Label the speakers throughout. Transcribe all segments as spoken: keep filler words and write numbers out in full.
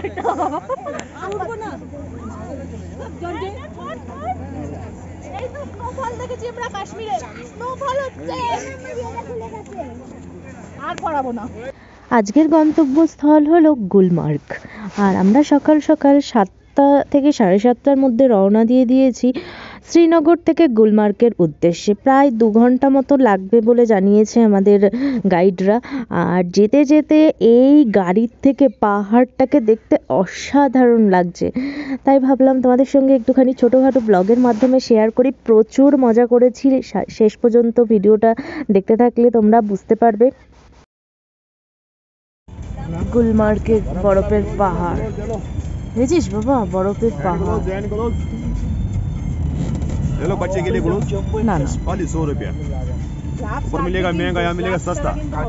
Speaker 1: আজকের গন্তব্যস্থল হলো গুলমার্গ। আর আমরা সকাল সকাল সাতটা থেকে সাড়ে সাতটার মধ্যে রওনা দিয়ে দিয়েছি শ্রীনগর থেকে গুলমার্গের উদ্দেশ্যে। প্রায় দু ঘন্টা মতো লাগবে বলে জানিয়েছে আমাদের গাইডরা। আর যেতে যেতে এই গাড়ির থেকে পাহাড়টাকে দেখতে অসাধারণ লাগছে, তাই ভাবলাম তোমাদের সঙ্গে একটুখানি ছোটোখাটো ব্লগের মাধ্যমে শেয়ার করি। প্রচুর মজা করেছি, শেষ পর্যন্ত ভিডিওটা দেখতে থাকলে তোমরা বুঝতে পারবে। গুলমার্গের বরফের পাহাড় দেখেছিস বাবা, বরফের পাহাড়।
Speaker 2: चलो बच्चे के लिए गुड़
Speaker 1: ना ना
Speaker 2: खाली सौ रुपया ऊपर मिलेगा महंगा, यहाँ मिलेगा सस्ता।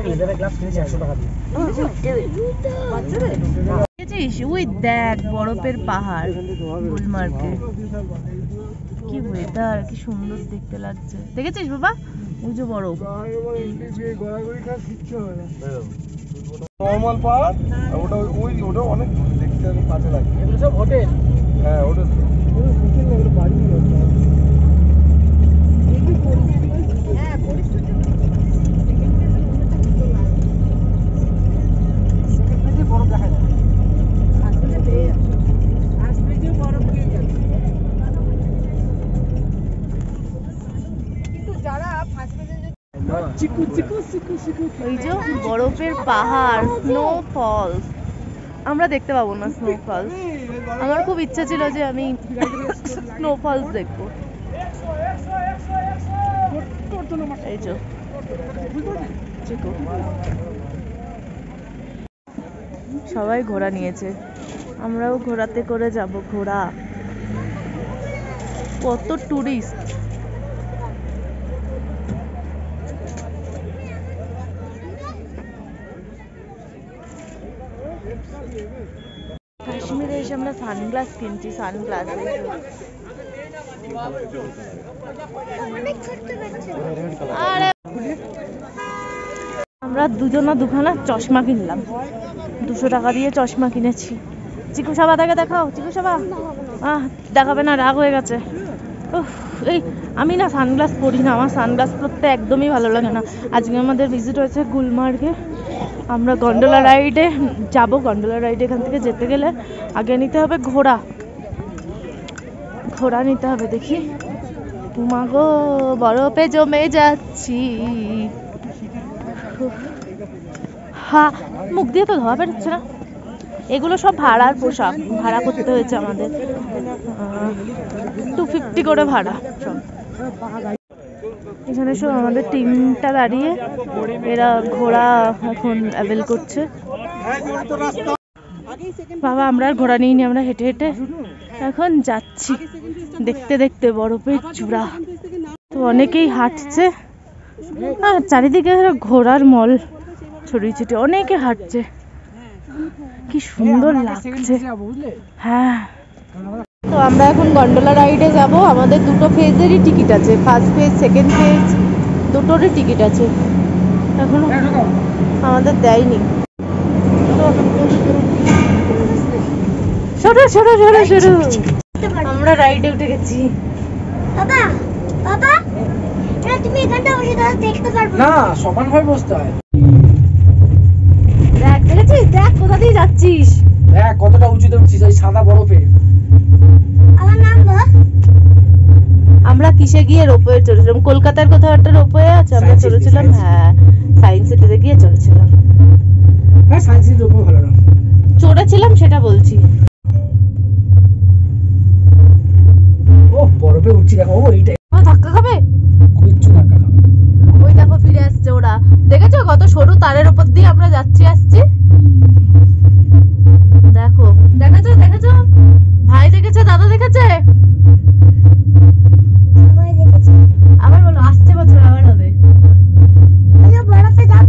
Speaker 1: দেখেছিস ওই দেখ বরফের পাহাড় গুলমার্গে, কি ওয়েদার, কি সুন্দর দেখতে লাগছে। দেখেছিস বাবা ওই যে বরফ।
Speaker 2: নরমাল পাহাড় ওটা ওই ওটা অনেক দেখতে কাছে লাগে। এগুলো সব হোটেল। হ্যাঁ হোটেল। বাড়ি
Speaker 1: ওই যে বরফের পাহাড়, স্নো ফলস। আমরা দেখতে পাবো না স্নো ফলস, আমার খুব ইচ্ছা ছিল যে আমি স্নো ফলস দেখবো। এই যে সবাই ঘোড়া নিয়েছে, আমরাও ঘোড়াতে করে যাব। ঘোড়া, কত টুরিস্ট। কাশ্মীরে এসে আমরা সানগ্লাস কিনছি, সানগ্লাস। আমরা দুজনা দুখানা চশমা কিনলাম, দুশো টাকা দিয়ে চশমা কিনেছি। চিকু সাবা দেখে দেখাও, চিকু সাবা। আহ দেখাবে না, রাগ হয়ে গেছে। এই আমি না সানগ্লাস পরি না, আমার সানগ্লাস পরতে একদমই ভালো লাগে না। আজকে আমাদের ভিজিট হয়েছে গুলমার্গে, আমরা গন্ডোলা রাইডে যাব। গন্ডোলা রাইডে এখান থেকে যেতে গেলে আগে নিতে হবে ঘোড়া, ঘোড়া নিতে হবে। দেখি মাগো বরফে জমে যাচ্ছি। হ্যাঁ মুখ দিয়ে তো ধোয়া বেরোচ্ছে না। এগুলো সব ভাড়ার পোশাক, ভাড়া করতে হয়েছে আমাদের, টু ফিফটি করে ভাড়া সব। এখানে সব আমাদের টিমটা দাঁড়িয়ে, এরা ঘোড়া এখন অ্যাভেল করছে। বাবা আমরা আর ঘোড়া নিইনি, আমরা হেঁটে হেঁটে এখন যাচ্ছি দেখতে দেখতে বরফের চূড়া। তো অনেকেই হাঁটছে, আর চারিদিকে ঘোড়ার মল ছড়িয়ে ছিটিয়ে, অনেকে হাঁটছে, কি সুন্দর লাগছে। হ্যাঁ তো আমরা এখন গন্ডোলা রাইডে যাব। আমাদের দুটো ফেজেরই টিকিট আছে, ফার্স্ট ফেজ সেকেন্ড ফেজ দুটোরই টিকিট আছে, এখনো আমাদের দেয়নি। সরো সরো সরো সরো, আমরা রাইডে উঠে গেছি।
Speaker 3: বাবা বাবা তুমি এখানটা বসে দেখতে পারবে
Speaker 4: না, সমান ভাবে বসতে হয়।
Speaker 1: দেখ দেখেছিস, দেখ কোথা দিয়ে যাচ্ছিস,
Speaker 4: দেখ কতটা উঁচুতে উঠছিস ওই সাদা বরফে।
Speaker 3: আমার নাম বল।
Speaker 1: আমরা কিসে গিয়ে রোপওয়ে চড়েছিলাম, কলকাতার কোথাও একটা রোপওয়ে আছে, আমরা চড়েছিলাম। হ্যাঁ সায়েন্স সিটিতে গিয়ে চড়েছিলাম।
Speaker 4: হ্যাঁ সায়েন্স সিটি রোপওয়ে ভালো না,
Speaker 1: চড়েছিলাম সেটা বলছি।
Speaker 4: ও বরফে উঠছি, দেখো এইটাই
Speaker 1: ধাক্কা খাবে,
Speaker 4: কিচ্ছু ধাক্কা খাবে।
Speaker 1: ওই দেখো ফিরে আসছে ওরা, দেখেছো কত সরু তারের উপর দিয়ে আমরা যাচ্ছি আসছি। দেখো দেখেছো দেখেছো, ভাই দেখেছে, দাদা দেখেছে,
Speaker 3: সবাই দেখেছে।
Speaker 1: আবার বলো আসছে বছর আবার হবে।
Speaker 3: আমরা বরফে যাব।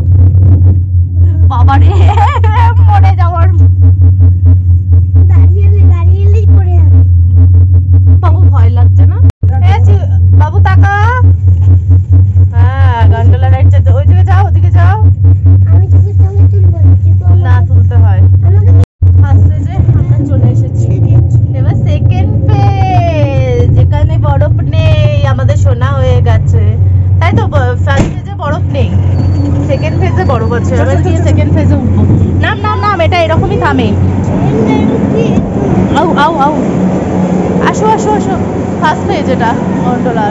Speaker 1: বাবা রে মরে যাওয়ার,
Speaker 3: দাঁড়িয়ে দাঁড়িয়েই পড়ে যাবে।
Speaker 1: বাবু ভয় লাগছে না? বাবু তাকা। হ্যাঁ গন্ডোলা রাইড যেতে, ওই দিকে যাও, ওদিকে যাও।
Speaker 3: আমি তোকে সঙ্গে তুলবো
Speaker 1: না তুলতে হয়।
Speaker 3: আমাকে
Speaker 1: ফার্স্ট এবার গিয়ে সেকেন্ড ফেজে উঠবো। নাম নাম নাম, এটা এরকমই থামে। আউ আউ আউ, আসো আসো আসো, ফার্স্ট ফেজ এটা গন্ডোলার।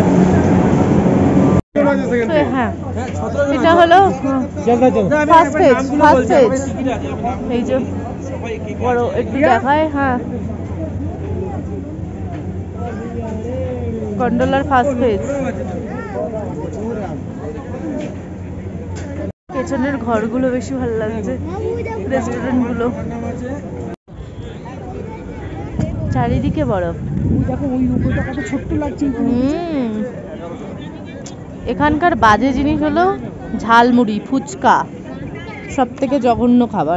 Speaker 1: হ্যাঁ, এটা হলো ফার্স্ট পেজ, ফার্স্ট পেজ। এই যে বড় একটু দেখায়, হ্যাঁ, গন্ডোলার ফার্স্ট পেজ। পেছনের ঘরগুলো বেশি ভালো লাগছে, রেস্টুরেন্ট গুলো, চারিদিকে বরফ।
Speaker 4: দেখো ওই উপরটা কত ছোট্ট লাগছে।
Speaker 1: হুম, এখানকার বাজে জিনিস হলো ঝালমুড়ি, ফুচকা, সব থেকে জঘন্য খাবার।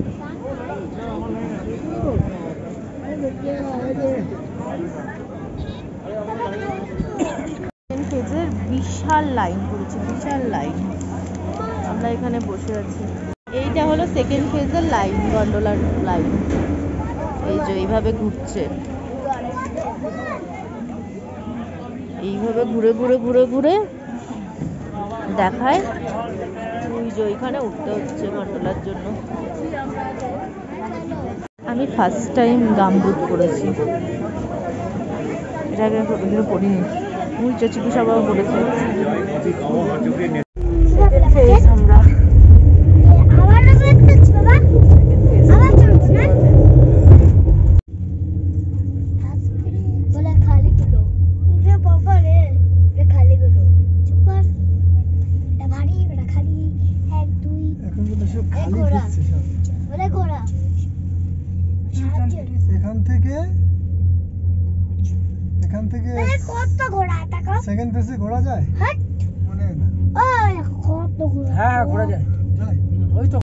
Speaker 1: বিশাল লাইন পড়েছে, বিশাল লাইন। আমরা এখানে বসে আছি। এইটা হলো সেকেন্ড ফেজের লাইন, গন্ডোলার লাইন। এই যে এইভাবে ঘুরছে, এইভাবে ঘুরে ঘুরে ঘুরে ঘুরে দেখায়। ওই যে ওইখানে উঠতে হচ্ছে গন্ডোলার জন্য। আমি ফার্স্ট টাইম গামবুট পরেছি, এর আগে কোনোদিনও পরিনি। ওই যে চিকিৎসা বাবা পড়েছে। আমরা
Speaker 2: এখান থেকে এখান থেকে
Speaker 3: কত ঘোড়া টাকা
Speaker 2: সেকেন্ড ফেজে ঘোরা যায়, মনে না।
Speaker 3: ওই কত ঘোড়া,
Speaker 4: হ্যাঁ ঘোরা যায়,
Speaker 2: যায়
Speaker 4: ওই তো।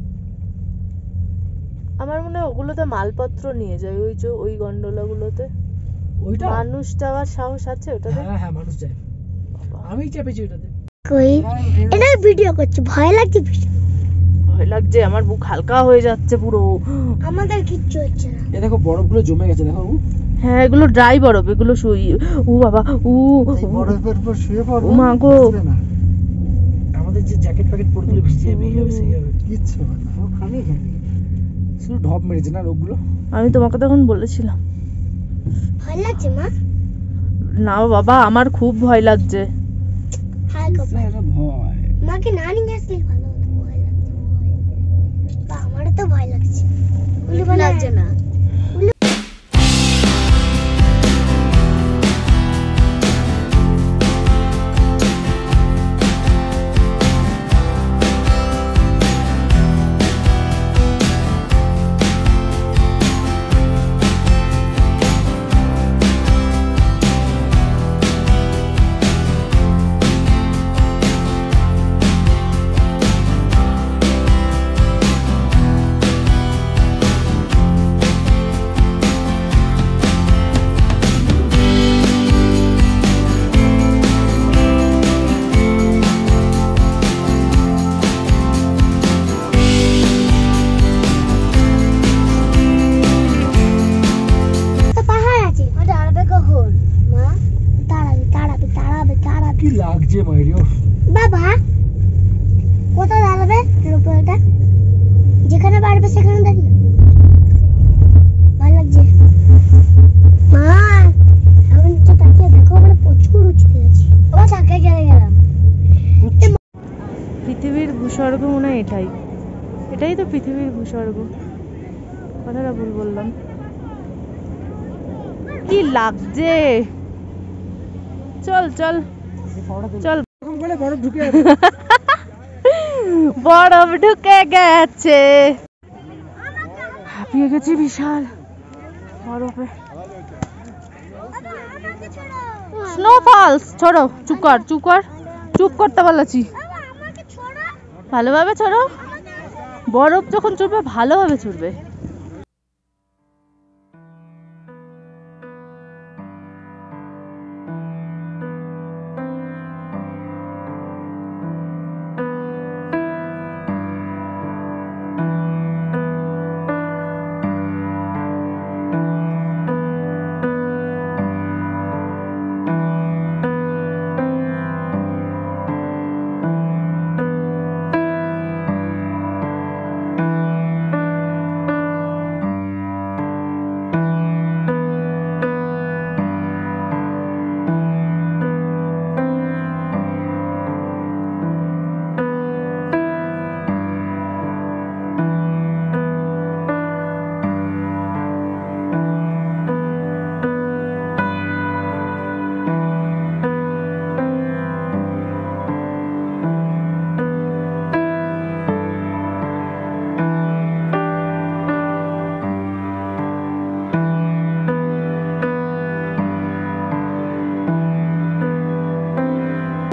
Speaker 1: আমার মনে হয় ওগুলোতে মালপত্র নিয়ে যায়, ওই যে ওই গন্ডোলাগুলোতে।
Speaker 4: ওইটা
Speaker 1: মানুষ যাওয়ার সাহস আছে ওটাতে?
Speaker 4: হ্যাঁ হ্যাঁ মানুষ যায়, আমি চেপেছি ওটাতে।
Speaker 3: কই এটা ভিডিও করছে, ভয় লাগছে,
Speaker 1: ভয় লাগছে, আমার বুক হালকা হয়ে যাচ্ছে পুরো।
Speaker 3: আমাদের কিচ্ছু হচ্ছে না।
Speaker 4: এ দেখো বরফগুলো জমে গেছে, দেখো।
Speaker 1: হ্যাঁ, এগুলো ড্রাই বরফ, এগুলো শুই। ও বাবা, ও
Speaker 2: বরফের উপর শুয়ে পড়বো,
Speaker 1: মা গো।
Speaker 4: আমাদের যে জ্যাকেট প্যাকেট পরগুলো ভিজে যাবে, এই হবে সেই হবে,
Speaker 2: কিচ্ছু হবে না।
Speaker 4: ও খালি খালি শুধু ঢপ মেরেছে না রোগগুলো।
Speaker 1: আমি তোমাকে তখন বলেছিলাম।
Speaker 3: ভয় লাগছে মা?
Speaker 1: না বাবা, আমার খুব ভয় লাগছে।
Speaker 3: হাই কো
Speaker 4: এটা ভয়।
Speaker 3: মাকে নানি গেছে, ভালো হতো। ভয় লাগছে, ভয়। বা আমারও তো ভয় লাগছে। উলি ভয় লাগছে না?
Speaker 4: কি লাগছে মাইরিও
Speaker 3: বাবা, কোথায় দাঁড়াবে রূপটা? যেখানে পারবে সেখানে দাঁড়িয়ে। ভালো লাগছে মা, এখন তো তাকিয়ে দেখো, আমরা প্রচুর উঁচুতে গেছি। ও তাকে গেলে গেলাম।
Speaker 1: পৃথিবীর ভূস্বর্গ মনে হয় এটাই, এটাই তো পৃথিবীর ভূস্বর্গ। কথাটা ভুল বললাম। কি লাগছে, চল চল চল।
Speaker 4: বরফ ঢুকে যাবে,
Speaker 1: বরফ ঢুকে গেছে, হাঁপিয়ে গেছি বিশাল বরফে। স্নোফলস ছোড়ো, চুপ কর চুপ কর চুপ করতে বলেছি। ভালোভাবে ছোড়ো, বরফ যখন চড়বে ভালোভাবে চড়বে।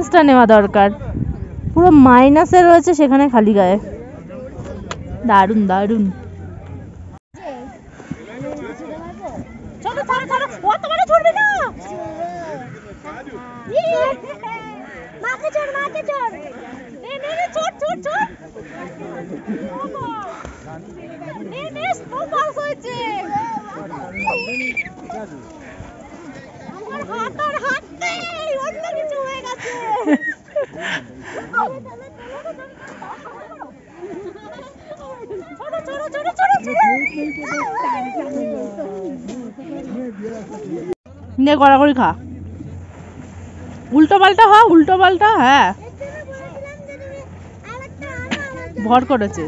Speaker 1: রেফারেন্সটা নেওয়া দরকার। পুরো মাইনাসে রয়েছে সেখানে খালি গায়ে। দারুণ দারুণ।
Speaker 3: মাকে চড় মাকে চড় নে নে নে চড় চড় চড় নে নে স্নো পাস হয়েছে আমার হাত আর হাত নেই অন্য কিছু হয়ে গেছে চড়ো চড়ো চড়ো চড়ো
Speaker 1: নে কড়াকড়ি খা। উল্টো পাল্টা হা উল্টো পাল্টা। হ্যাঁ ভর করেছে।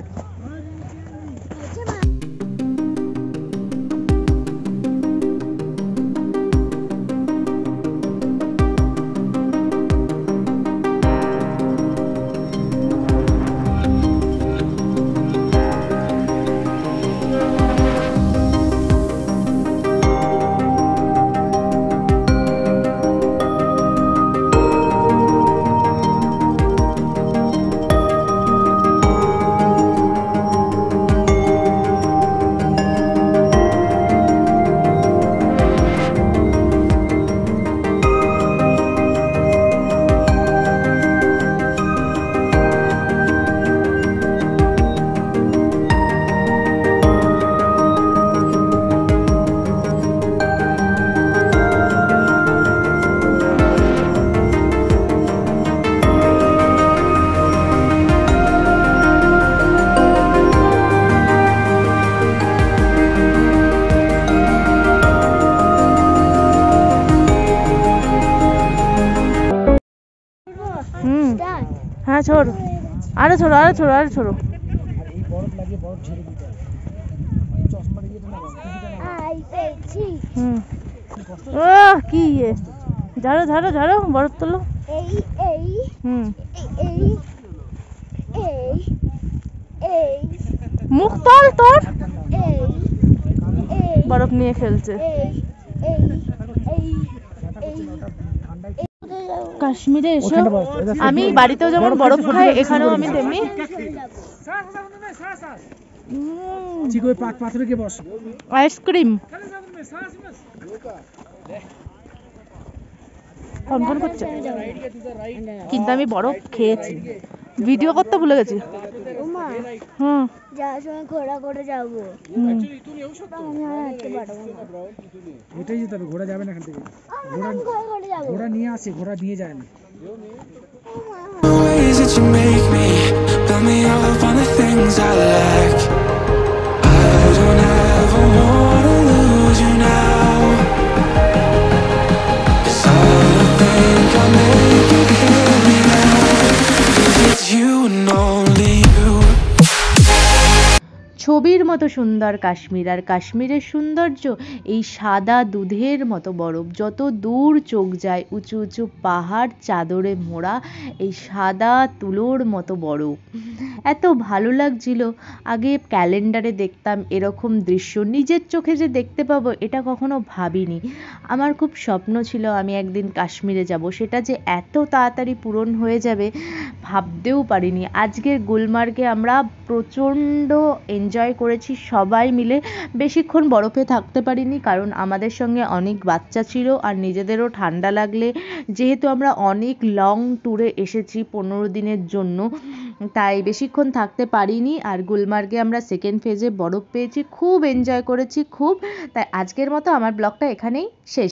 Speaker 1: হুম হ্যাঁ ছোড়ো আরে ছোড়ো আরে ছোড়ো আরে ছোড়ো।
Speaker 4: এই বরফ লাগিয়ে বরফ ঝেড়ে দিতে হবে। চশমাটা ইয়েটা না
Speaker 3: আই পেয়েছি
Speaker 1: হুম ও কি ইয়ে ঝাড়ো ঝাড়ো ঝাড়ো বরফ তোলো।
Speaker 3: এই এই
Speaker 1: হুম
Speaker 3: এই এই এই
Speaker 1: মুখ তোল তোর।
Speaker 3: এই এই
Speaker 1: বরফ নিয়ে খেলছে।
Speaker 3: এই এই এই এই
Speaker 1: কাশ্মীরে এসে আমি বাড়িতেও যেমন বরফ খাই এখানেও আমি তেমনি
Speaker 4: চিকো পাক পাথরে কে বস
Speaker 1: আইসক্রিম কনকন করছে কিন্তু আমি বরফ খেয়েছি। ভিডিও করতে ভুলে গেছি।
Speaker 3: ওমা
Speaker 1: হুম
Speaker 3: যাওয়ার সময় ঘোড়া করে যাবো
Speaker 1: হুম
Speaker 3: আমি আর হাঁটতে পারবো না
Speaker 4: এটাই যেতে হবে, ঘোড়া যাবে না এখান থেকে। ঘোড়া
Speaker 3: আমি ঘোড়া করে যাবো
Speaker 4: ঘোড়া নিয়ে আসে, ঘোড়া নিয়ে যায় না।
Speaker 5: The ways that you make me, build me up on the things I lack. I don't ever wanna lose you now, 'cause I think I'll make it hear me now, 'cause it's you and only you.
Speaker 1: ছবির মতো সুন্দর কাশ্মীর। আর কাশ্মীরের সৌন্দর্য এই সাদা দুধের মতো বরফ, যত দূর চোখ যায় উঁচু উঁচু পাহাড় চাদরে মোড়া এই সাদা তুলোর মতো বরফ। এত ভালো লাগছিল। আগে ক্যালেন্ডারে দেখতাম এরকম দৃশ্য, নিজের চোখে যে দেখতে পাবো এটা কখনো ভাবিনি। আমার খুব স্বপ্ন ছিল আমি একদিন কাশ্মীরে যাব, সেটা যে এত তাড়াতাড়ি পূরণ হয়ে যাবে ভাবতেও পারিনি। আজকের গুলমার্গে আমরা প্রচণ্ড এনজয় করেছি সবাই মিলে। বেশিক্ষণ বরফে থাকতে পারিনি কারণ আমাদের সঙ্গে অনেক বাচ্চা ছিল আর নিজেদেরও ঠান্ডা লাগলে, যেহেতু আমরা অনেক লং ট্যুরে এসেছি পনেরো দিনের জন্য, তাই বেশিক্ষণ থাকতে পারিনি। আর গুলমার্গে আমরা সেকেন্ড ফেজে বরফ পেয়েছি, খুব এনজয় করেছি খুব। তাই আজকের মতো আমার ব্লগটা এখানেই শেষ।